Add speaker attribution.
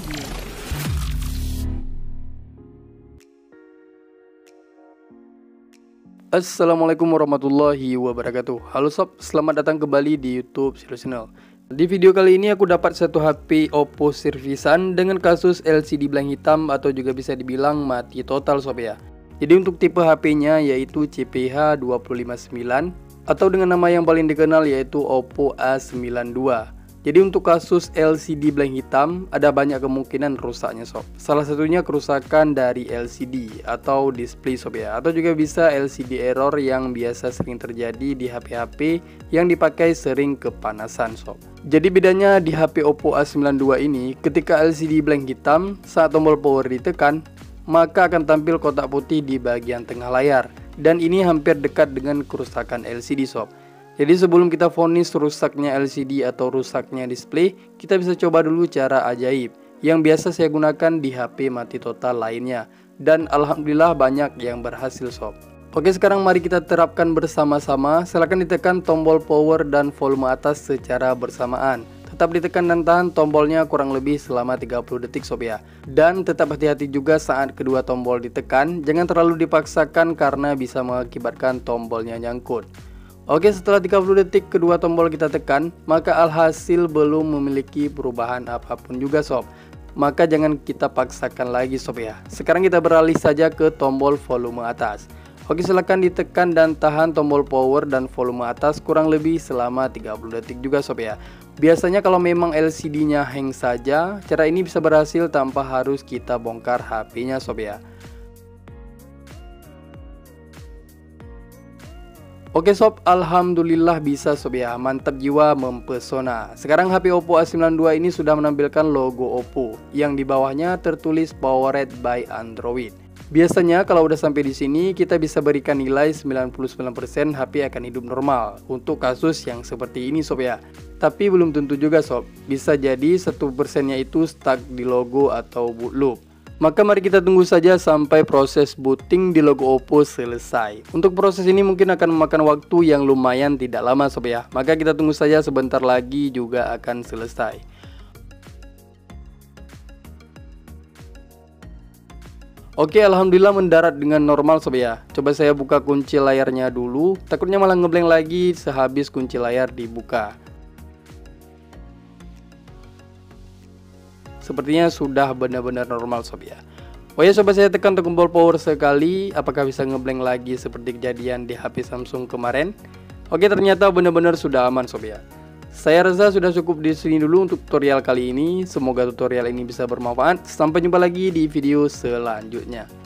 Speaker 1: Assalamualaikum warahmatullahi wabarakatuh. Halo sob, selamat datang kembali di YouTube Silo Channel. Di video kali ini aku dapat satu HP Oppo servisan dengan kasus LCD blank hitam atau juga bisa dibilang mati total sob ya. Jadi untuk tipe HP-nya yaitu CPH259 atau dengan nama yang paling dikenal yaitu Oppo A92. Jadi untuk kasus LCD blank hitam ada banyak kemungkinan rusaknya sob. Salah satunya kerusakan dari LCD atau display sob ya, atau juga bisa LCD error yang biasa sering terjadi di HP-HP yang dipakai sering kepanasan sob. Jadi bedanya di HP Oppo A92 ini, ketika LCD blank hitam saat tombol power ditekan, maka akan tampil kotak putih di bagian tengah layar, dan ini hampir dekat dengan kerusakan LCD sob. Jadi sebelum kita vonis rusaknya LCD atau rusaknya display, kita bisa coba dulu cara ajaib yang biasa saya gunakan di HP mati total lainnya, dan alhamdulillah banyak yang berhasil sob. Oke, sekarang mari kita terapkan bersama-sama. Silahkan ditekan tombol power dan volume atas secara bersamaan. Tetap ditekan dan tahan tombolnya kurang lebih selama 30 detik sob ya. Dan tetap hati-hati juga saat kedua tombol ditekan, jangan terlalu dipaksakan karena bisa mengakibatkan tombolnya nyangkut. Oke, setelah 30 detik kedua tombol kita tekan, maka alhasil belum memiliki perubahan apapun juga sob. Maka jangan kita paksakan lagi sob ya. Sekarang kita beralih saja ke tombol volume atas. Oke, silahkan ditekan dan tahan tombol power dan volume atas kurang lebih selama 30 detik juga sob ya. Biasanya kalau memang LCD-nya hang saja, cara ini bisa berhasil tanpa harus kita bongkar HP-nya sob ya. Oke sob, alhamdulillah bisa sob ya, mantap jiwa mempesona. Sekarang HP Oppo A92 ini sudah menampilkan logo Oppo yang di bawahnya tertulis Powered by Android. Biasanya kalau udah sampai di sini kita bisa berikan nilai 99% HP akan hidup normal untuk kasus yang seperti ini sob ya. Tapi belum tentu juga sob, bisa jadi 1%-nya itu stuck di logo atau boot loop. Maka mari kita tunggu saja sampai proses booting di logo Oppo selesai. Untuk proses ini mungkin akan memakan waktu yang lumayan tidak lama sob ya. Maka kita tunggu saja, sebentar lagi juga akan selesai. Oke, alhamdulillah mendarat dengan normal sob ya. Coba saya buka kunci layarnya dulu. Takutnya malah ngeblank lagi sehabis kunci layar dibuka. Sepertinya sudah benar-benar normal sob ya. Oh ya, coba saya tekan tombol power sekali. Apakah bisa ngeblank lagi seperti kejadian di HP Samsung kemarin? Oke, ternyata benar-benar sudah aman sob ya. Saya rasa sudah cukup di sini dulu untuk tutorial kali ini. Semoga tutorial ini bisa bermanfaat. Sampai jumpa lagi di video selanjutnya.